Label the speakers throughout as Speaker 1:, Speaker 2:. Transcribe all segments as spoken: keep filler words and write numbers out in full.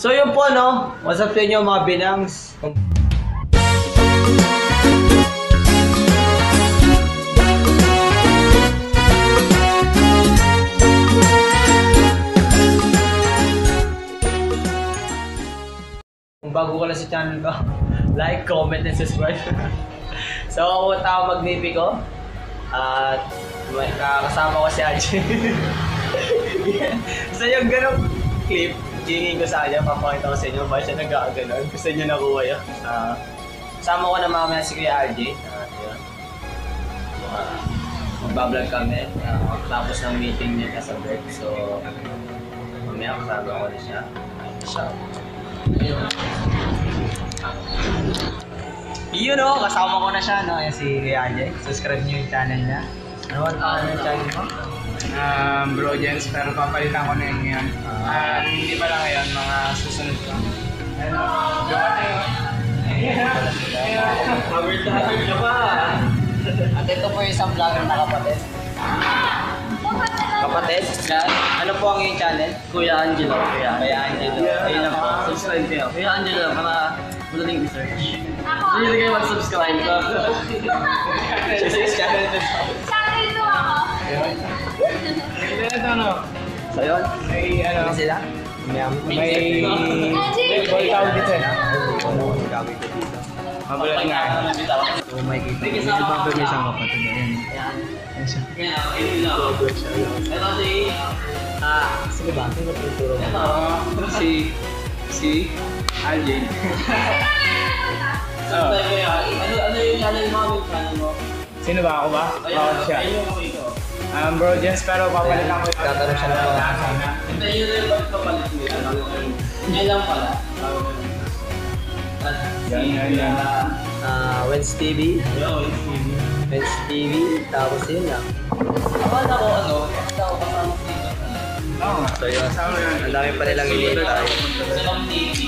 Speaker 1: So yun po, no? What's up sa inyo mga binangs? Kung bago ka lang sa channel ko, like, comment, and subscribe. So, pumunta ako mag-baby ko. At may kasama ko si Archie. So yung ganong clip, hingin ko sa kanya, papakita ko sa inyo ba siya nag-aaganon. Gusto niyo nakuha yun. Uh, Sama ko na mamaya si Kuya Archie. Uh, yun. Uh, Magbablog kami. Uh, tapos ng meeting niya sa work. So, mamaya kasama ko na siya. Siya. Ayun. Yun o, kasama ko na siya, no? Ayan si Kuya Archie. Subscribe niyo yung channel niya. Ano ang uh, yung channel mo?
Speaker 2: Um, bro, Jens, pero papalitan ko na yun ngayon. Uh, hindi pa lang ngayon, mga susunod ko. Ayun, dumating.
Speaker 1: Covered na covered ka pa. At ito po yung isang vlogger na kapatid. Kapatid? Ano po ang iyong channel?
Speaker 3: Kuya Angelo.
Speaker 1: Kuya, Kuya Angelo. Ayun lang po.
Speaker 3: Subscribe kayo. Kuya Angelo, para madaling i-search. Hindi kayo mag-subscribe.
Speaker 1: This channel to.
Speaker 4: Channel to ako.
Speaker 2: Ito ano?
Speaker 1: So yun?
Speaker 2: May ano?
Speaker 1: Ano sila? May
Speaker 2: May... May ball tawag dito eh.
Speaker 1: Ano ang gagawin ko dito?
Speaker 2: Mabulat nga eh.
Speaker 1: So may kita. Hindi ba ba may isang kapatid? Ayan. Ayan siya.
Speaker 3: Ito si...
Speaker 1: Ah, sige ba? Sino tuturo mo?
Speaker 3: Ito si... Si... Alvin.
Speaker 2: Oh.
Speaker 3: Ano ano yung channel mo? Ano yung channel mo?
Speaker 2: Sino ba? Ako ba? Ako siya.
Speaker 3: Ayun yung ito.
Speaker 2: Um, bro, Jens, pero papalitan ko.
Speaker 1: Tatanong siya na ako.
Speaker 3: Ito yun yung pagpapalit mo. Yan lang pala.
Speaker 2: Yan, yan, yan.
Speaker 1: Ah, Wens T V. Wens T V. Tapos yun lang.
Speaker 3: Akala ko ano, akala ko kasama ko dito.
Speaker 2: Oo nga.
Speaker 1: So yun.
Speaker 2: Kasama yan.
Speaker 1: Ang dami pa nilang iniintay.
Speaker 3: Sa Long T V.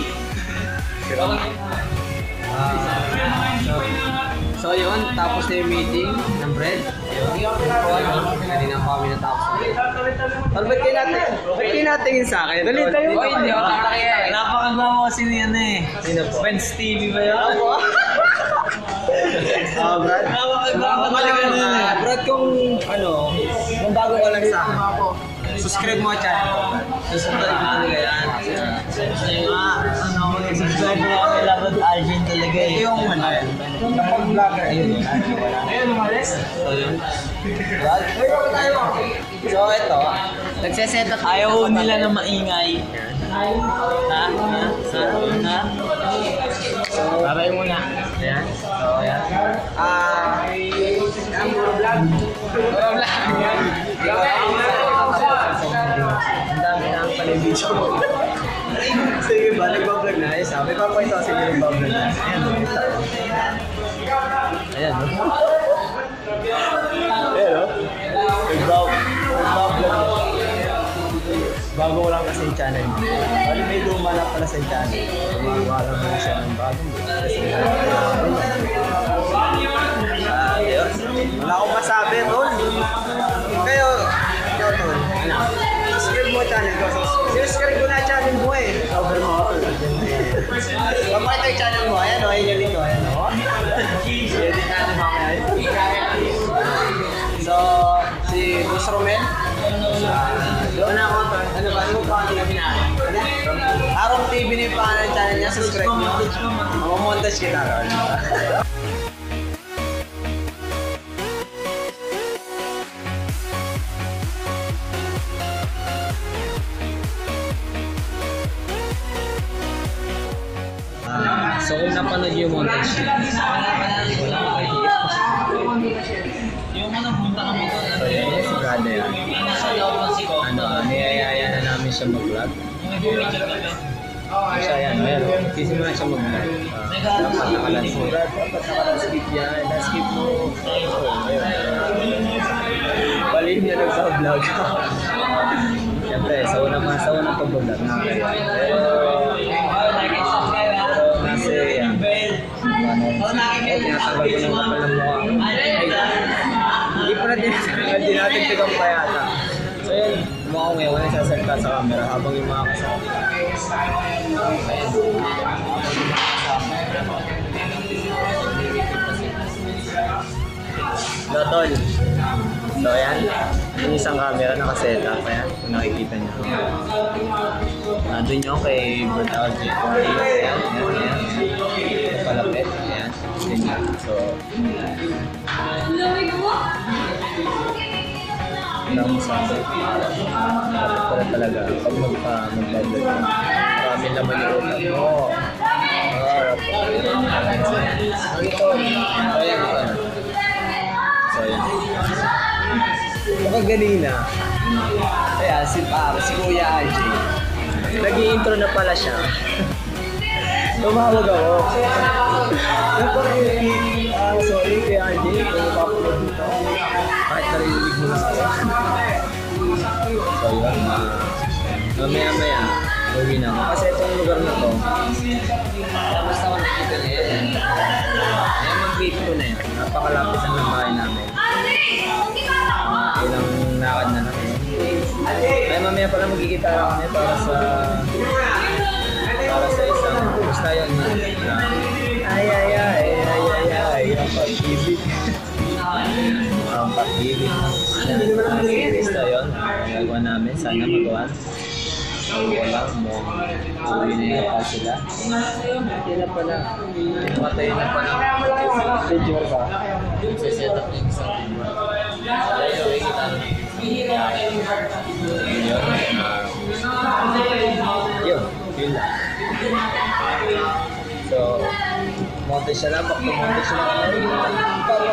Speaker 1: Ah, so, so yun, tapos na yung meeting ng bread. Hindi na kami natapos. Ano ba't kayo natin? Ba't kayo natin yun sa akin? Dali tayo.
Speaker 3: Uy, hindi ako kakaya. Napakagawa ko si Nian eh.
Speaker 1: Sino po?
Speaker 3: Wens T V ba yun? Ako?
Speaker 1: Ah, Brad?
Speaker 3: Napakagawa ko talaga na yun eh.
Speaker 1: Ah, Brad, kung ano, kung bago ka lang sa akin, subscribe mo ang channel ko.
Speaker 3: Subscribe ko talaga yan. Kasi nga, ano, mag-subscribe ko kami laban Arjun talaga eh.
Speaker 1: Ito yung ano, yung vlogger. Ayun yun.
Speaker 2: Ayun, umalis.
Speaker 1: So yun. Brad? Uy, bakit tayo? So ito, nagseset up.
Speaker 3: Ayaw nila na maingay. Ha? Ha? Ha?
Speaker 2: Babay muna.
Speaker 1: Ayan. So, ayan. Ah, ang mga vlog. Mga vlog. Ang dami na ang palibidyo. Sige ba, nagbablog na. Eh, sabi pa po ito kasi nagbablog na. Ayan. Ayan. Ayan, o. Nagbablog na. Bago ko lang kasi yung channel mo. Bali may luma na pala sa channel. Gumagawa lang mo siya ng bagong kasi ah, yun. Wala akong masabi, Tol. Kayo, ikaw, Tol. Subscribe mo channel ko. Subscribe ko na channel mo eh. Over mo ako. Papakita yung channel mo. Ayan o, ayan yung link ko. Ayan o. Edit natin mamaya. So, si Boss Romel. Doon ako, Tol. Ano ba? Ano ba? Ano ba? Arong T V na yung pangalan ng channel niya. Subscribe mo. Mamontage kita, Tol. Ah, so kung napanood yung montage niya, wala akong idea.
Speaker 3: Yung ano, punta kami doon.
Speaker 1: So yun, yun si brother yan.
Speaker 3: Ano sa loob si Ko?
Speaker 1: Ano, niyayaya na namin siya mag-vlog. Siya yan, meron. Sisimula siya mag-vlog. Dapat nakalanskip. Dapat nakalanskip yan. Lanskip mo. Palim niya nagsa-vlog. Siyempre, sa unang mga sa unang pag-vlog na kaya. Kasi yan. Tinatanggal ko ng kapal ng mukha. Hindi pa na tinatanggal. Tinatagtigan pa yata. So yun, mukha ko ngayon, nasasalita sa camera habang yung mga kasama. tol. So, ayan. Yung isang camera nakasetup. Ayan, kung nakikita nyo. Nandun nyo kay Bert R J. Ayan, ayan, ayan. Palapit. Ayan. Ganyan. So, lang sabi. Para talaga, pag magpa mag-vlog ka, marami naman yung utak mo. Harap. Ito. Ayan, ayan. So, ayan. Kapag ganina, ayan, si, ah, si Kuya R J, nag-i-intro na pala siya. Tumawag ako. Ah, sorry Kuya R J, kung napapulog dito. Kahit narinig mo na ako. So, yun. Mamaya-maya, uwi na ako. Kasi itong lugar na to, basta ako nakita niya yan. Ayan, mag-gate ko na yan. Napakalapit ang bahay namin. Uh, ilang nakad na namin. Ay, mamaya pala magkikita lang kami para sa para sa isang basta yun. Ay, ay, ay, ay, ay, ay, ang pag-ibig. Ang pag-ibig. Basta yun, gagawa namin. Sana magawa. So, wala mo. Uwi na pa sila. Sila pala. Matay na pala. Picture ba? Set up yung isang yun, yun lang. So, monte siya lang, bakit monte siya lang para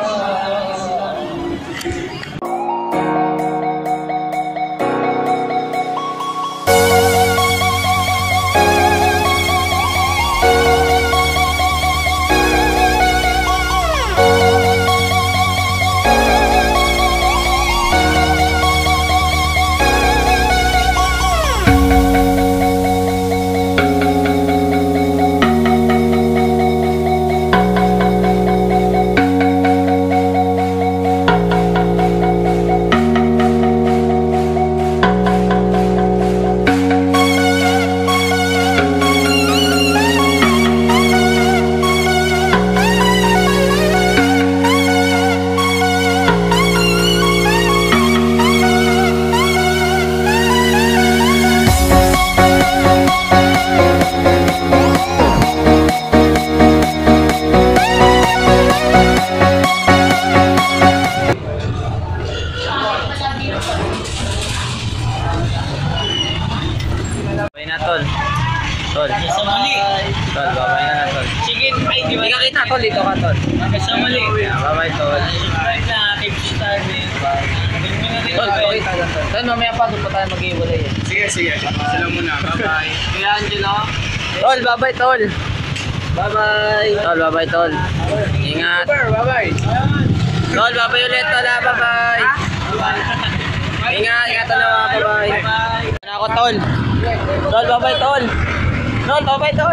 Speaker 1: tol. Tol.
Speaker 3: Sa mali.
Speaker 1: Tol, babay na na tol.
Speaker 3: Chicken ay di ba?
Speaker 1: Hindi ka kita tol, dito ka tol.
Speaker 3: Sa mali.
Speaker 1: Babay tol.
Speaker 3: Subscribe na, keep starting.
Speaker 1: Tol, pakita lang tol. Tol, mamaya pa, doon pa tayo mag-iwalay.
Speaker 2: Sige, sige. Sila muna. Bye-bye.
Speaker 3: Kuya Angelo.
Speaker 1: Tol, babay tol. Bye-bye. Tol, babay tol. Ingat.
Speaker 2: Bye-bye.
Speaker 1: Tol, babay ulit tol, ah. Bye-bye. Ingat, ingat tol, ah. Bye-bye. Ano ako tol? Tol, babay tol. Tol, babay tol.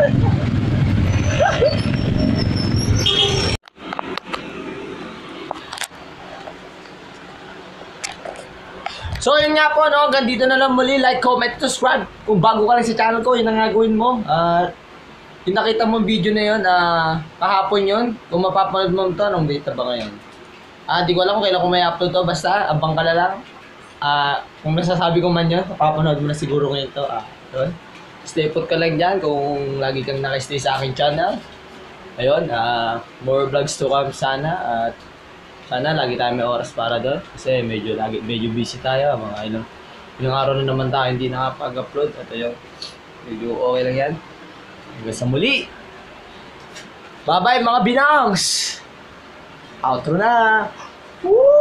Speaker 1: So yun nga po, no, hanggang dito na lang muli. Like, comment, subscribe. Kung bago ka lang sa channel ko, yun ang gagawin mo. At uh, yung nakita mong video na yun, uh, kahapon yun. Kung mapapanood mo ito, anong date ba ngayon? Ah, uh, di ko alam kung kailan ko may upload to. Basta, abang ka na lang. Ah, uh, kung nasasabi ko man yun, papapanood mo na siguro ngayon to. Ah, uh, stay put ka lang dyan kung lagi kang nakastay sa aking channel. Ayun, ah, uh, more vlogs to come sana. At sana lagi tayo may oras para doon kasi medyo lagi medyo busy tayo, mga ilang ilang araw na naman tayo hindi nakapag-upload at ayun, medyo okay lang yan. Hanggang sa muli. Bye bye mga binangs. Outro na. Woo!